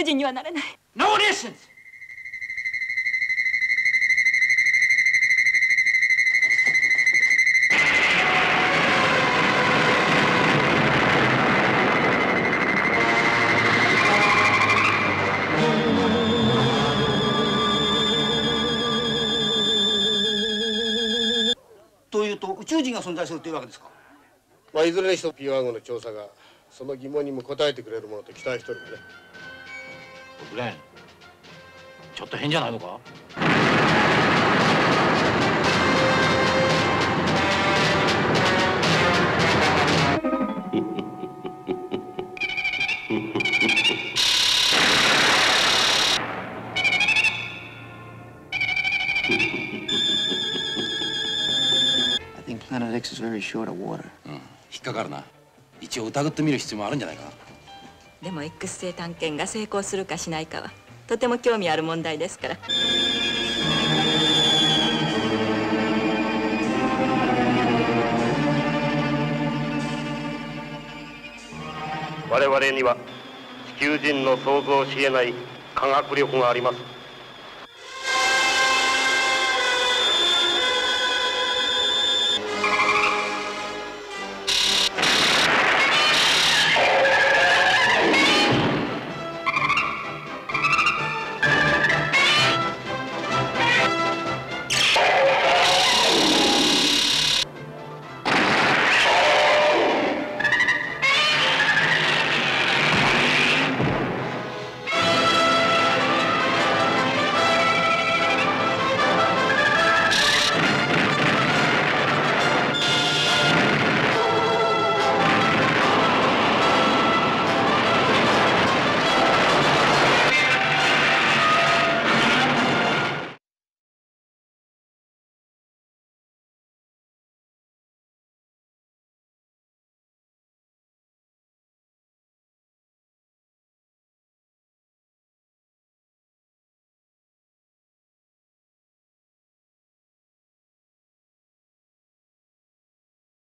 人にはなれない。 No listens! というと宇宙人が存在するというわけですか。 まあ、いずれにしても P15の調査がその疑問にも答えてくれるものと期待してるんでね。 グレン、ちょっと変じゃないのか。 I think Planet X is very short of water. 引っかかるな。一応疑ってみる必要もあるんじゃないか。 でも X 星探検が成功するかしないかはとても興味ある問題ですから。 我々には地球人の想像しえない科学力があります。